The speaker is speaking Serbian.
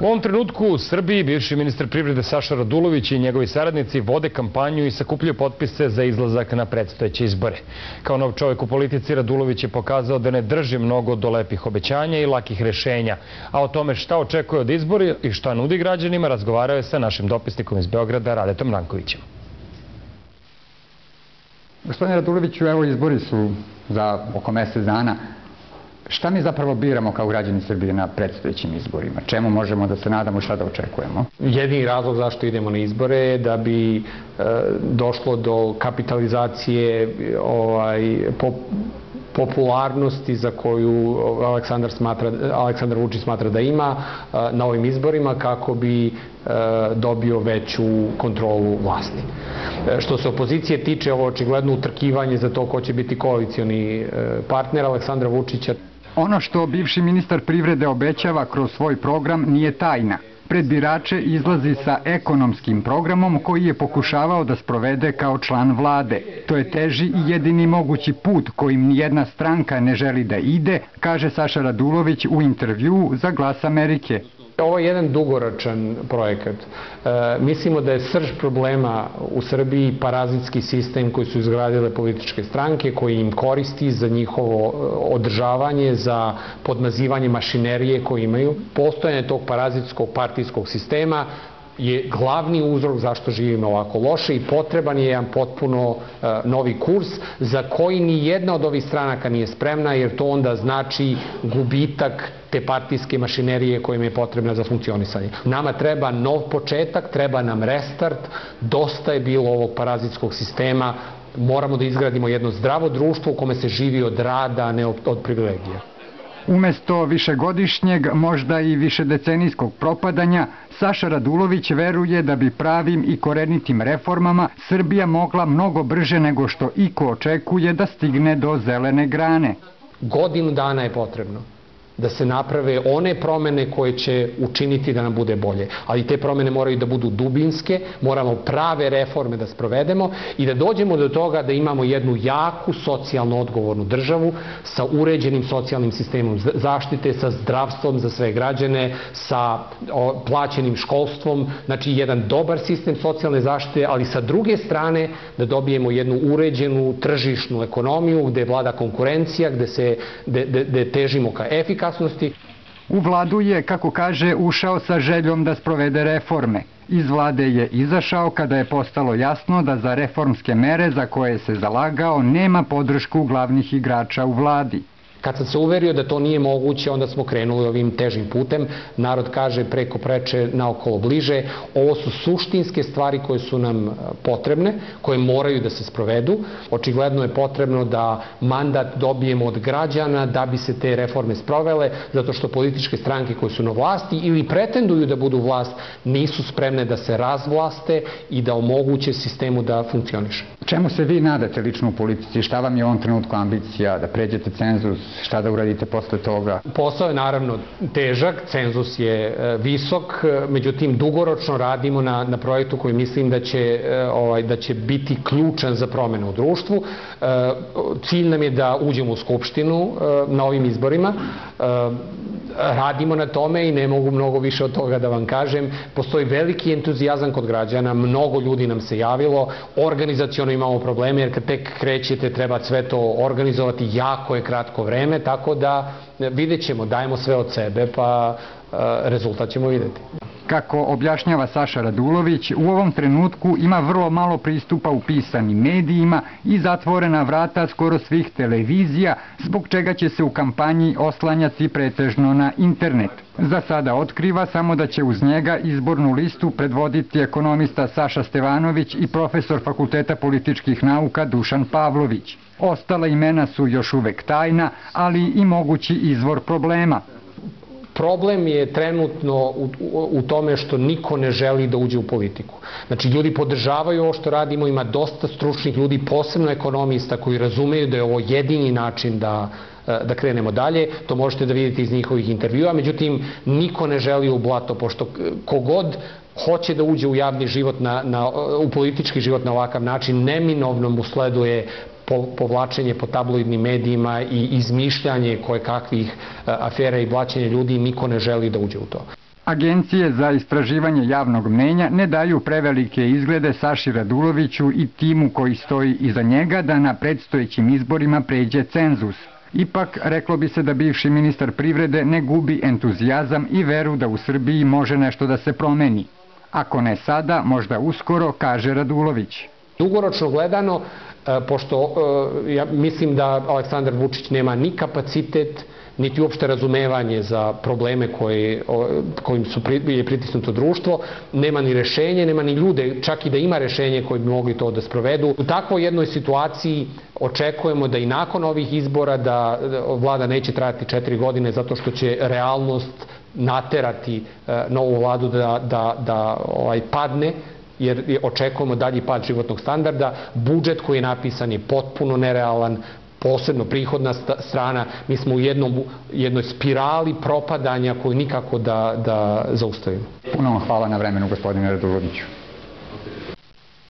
U ovom trenutku u Srbiji bivši ministar privrede Saša Radulović i njegovi saradnici vode kampanju i sakupljaju potpise za izlazak na predstojeće izbore. Kao nov čovjek u politici, Radulović je pokazao da ne drži mnogo do lepih obećanja i lakih rešenja. A o tome šta očekuje od izbora i šta nudi građanima razgovarao je sa našim dopisnikom iz Beograda, Radetom Rankovićem. Gospodine Raduloviću, evo izbori su za oko mjesec dana. Šta mi zapravo biramo kao građani Srbije na predstojećim izborima? Čemu možemo da se nadamo, šta da očekujemo? Jedini razlog zašto idemo na izbore je da bi došlo do kapitalizacije popularnosti za koju Aleksandar Vučić smatra da ima na ovim izborima kako bi dobio veću kontrolu vlasti. Što se opozicije tiče, ovo očigledno utrkivanje za to ko će biti koalicioni partner Aleksandra Vučića. Ono što bivši ministar privrede obećava kroz svoj program nije tajna. Pred birače izlazi sa ekonomskim programom koji je pokušavao da sprovede kao član vlade. To je teži i jedini mogući put kojim nijedna stranka ne želi da ide, kaže Saša Radulović u intervjuu za Glas Amerike. Ovo je jedan dugoročan projekat. Mislimo da je srž problema u Srbiji parazitski sistem koji su izgradile političke stranke, koji im koristi za njihovo održavanje, za podmazivanje mašinerije koje imaju. Postojanje tog parazitskog partijskog sistema je glavni uzrok zašto živimo ovako loše i potreban je jedan potpuno novi kurs za koji ni jedna od ovih stranaka nije spremna, jer to onda znači gubitak te partijske mašinerije koja im je potrebna za funkcionisanje. Nama treba nov početak, treba nam restart, dosta je bilo ovog parazitskog sistema, moramo da izgradimo jedno zdravo društvo u kome se živi od rada, a ne od privilegija. Umesto višegodišnjeg, možda i višedecenijskog propadanja, Saša Radulović veruje da bi pravim i korenitim reformama Srbija mogla mnogo brže nego što iko očekuje da stigne do zelene grane. Godinu dana je potrebno da se naprave one promene koje će učiniti da nam bude bolje. Ali te promene moraju da budu dubinske, moramo prave reforme da sprovedemo i da dođemo do toga da imamo jednu jaku socijalno odgovornu državu sa uređenim socijalnim sistemom zaštite, sa zdravstvom za sve građane, sa plaćenim školstvom, znači jedan dobar sistem socijalne zaštite, ali sa druge strane da dobijemo jednu uređenu tržišnu ekonomiju gde vlada konkurencija, gde težimo ka efikasnosti. U vladu je, kako kaže, ušao sa željom da sprovede reforme. Iz vlade je izašao kada je postalo jasno da za reformske mere za koje se zalagao nema podršku glavnih igrača u vladi. Kad sam se uverio da to nije moguće, onda smo krenuli ovim težim putem. Narod kaže preko preče, naokolo bliže. Ovo su suštinske stvari koje su nam potrebne, koje moraju da se sprovedu. Očigledno je potrebno da mandat dobijemo od građana da bi se te reforme sprovele, zato što političke stranke koje su na vlasti ili pretenduju da budu vlast nisu spremne da se razvlaste i da omoguće sistemu da funkcioniše. Čemu se vi nadate lično u politici? Šta vam je u ovom trenutku ambicija? Da pređete cenzus? Šta da uradite posle toga? Posao je naravno težak, cenzus je visok, međutim dugoročno radimo na projektu koji mislim da će biti ključan za promene u društvu. Cilj nam je da uđemo u Skupštinu na ovim izborima. Radimo na tome i ne mogu mnogo više od toga da vam kažem. Postoji veliki entuzijazam kod građana, mnogo ljudi nam se javilo, organizaciono imamo probleme jer kad tek krećete treba sve to organizovati, jako je kratko vreme, tako da vidjet ćemo, dajemo sve od sebe pa rezultat ćemo vidjeti. Kako objašnjava Saša Radulović, u ovom trenutku ima vrlo malo pristupa u pisanim medijima i zatvorena vrata skoro svih televizija, zbog čega će se u kampanji oslanjati pretežno na internet. Za sada otkriva samo da će uz njega izbornu listu predvoditi ekonomista Saša Stevanović i profesor Fakulteta političkih nauka Dušan Pavlović. Ostala imena su još uvek tajna, ali i mogući izvor problema. Problem je trenutno u tome što niko ne želi da uđe u politiku. Znači, ljudi podržavaju ovo što radimo, ima dosta stručnih ljudi, posebno ekonomista koji razumeju da je ovo jedini način da krenemo dalje. To možete da vidite iz njihovih intervjua, međutim, niko ne želi u blato, pošto kogod hoće da uđe u javni život, u politički život na ovakav način, neminovno mu sleduje povlačenje po tabloidnim medijima i izmišljanje kojekakvih afera i blaćenje ljudi, niko ne želi da uđe u to. Agencije za istraživanje javnog mnjenja ne daju prevelike izglede Saši Raduloviću i timu koji stoji iza njega da na predstojećim izborima pređe cenzus. Ipak, reklo bi se da bivši ministar privrede ne gubi entuzijazam i veru da u Srbiji može nešto da se promeni. Ako ne sada, možda uskoro, kaže Radulović. Dugoročno gledano, pošto ja mislim da Aleksandar Vučić nema ni kapacitet, niti uopšte razumevanje za probleme kojim je pritisnuto društvo, nema ni rešenje, nema ni ljude, čak i da ima rešenje koji bi mogli to da sprovedu. U takvoj jednoj situaciji očekujemo da i nakon ovih izbora da vlada neće trajati 4 godine zato što će realnost naterati novu vladu da padne, jer očekujemo dalji pad životnog standarda. Budžet koji je napisan je potpuno nerealan, posebno prihodna strana. Mi smo u jednoj spirali propadanja koju nikako da zaustavimo. Puno hvala na vremenu, gospodine Raduloviću.